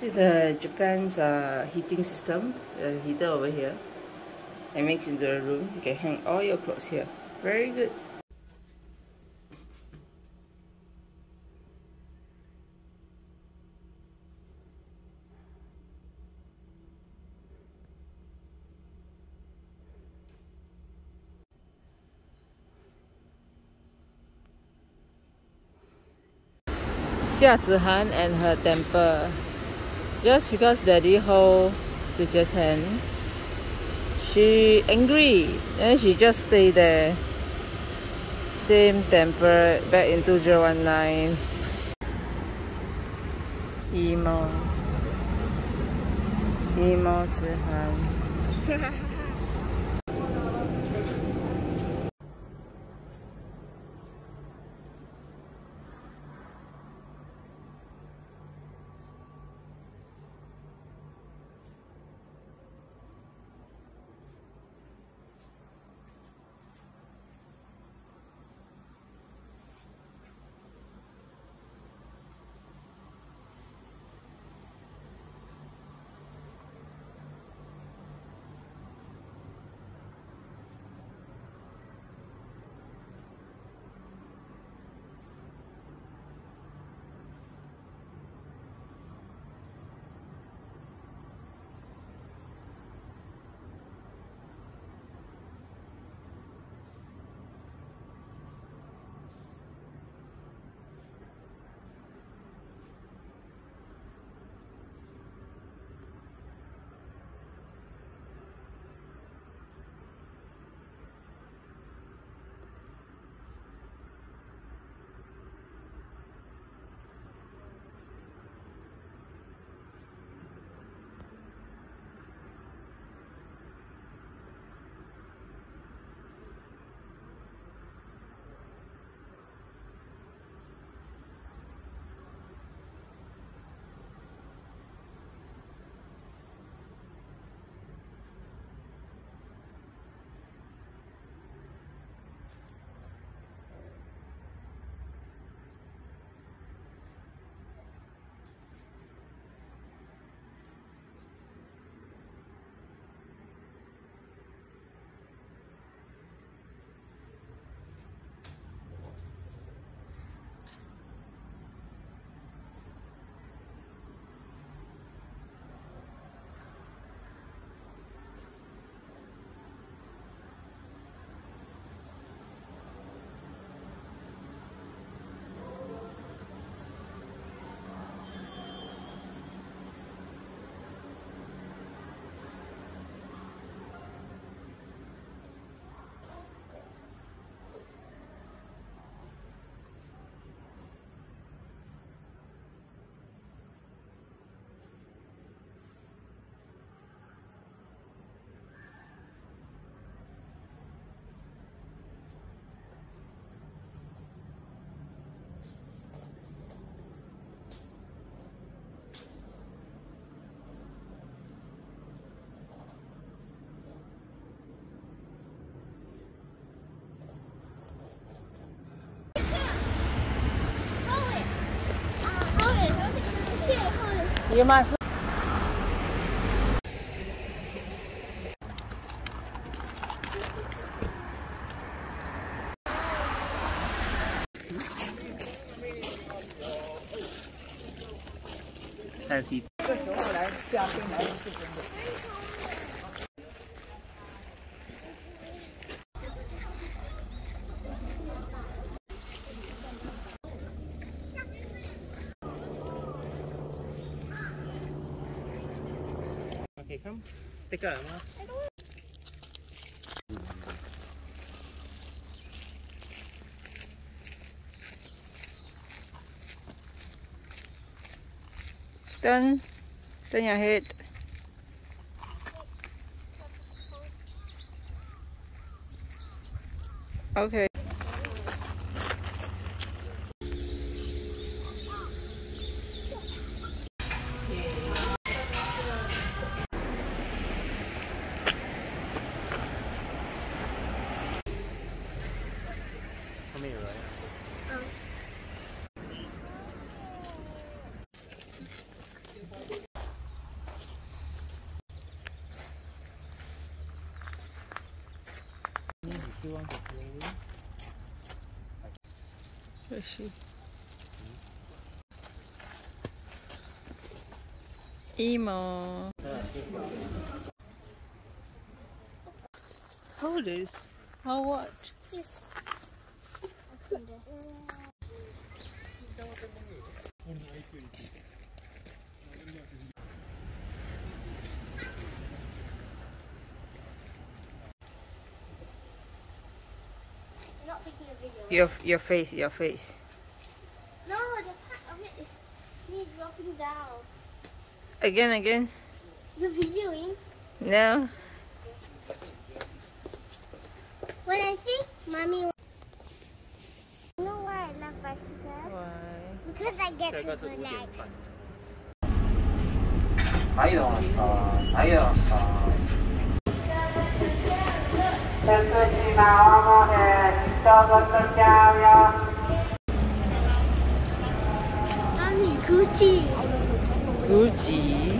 This is the Japan's heating system. The heater over here. It makes into a room. You can hang all your clothes here. Very good. Xia Zihan and her temper. Just because Daddy hold Jie's hand, she angry and she just stay there. Same temper back in 2019. Emo Zihan. You must.这时候来下冰来是真的。 Okay, come. Take a mask. Turn your head. Okay. Come here, right? want to play with? Where is she? Emo. Hold this. How what? Yes. I'm not taking a video. Your face. No, the part of it is me dropping down. Again. You're videoing? No. When I see mommy. You know why I love bicycles? Why? Because I get to 这个是5点 relax. 半。 はいどうぞ。はいどうぞ。背筋の重へ一言ちゃうよ。 Mommy, Gucci. Gucci.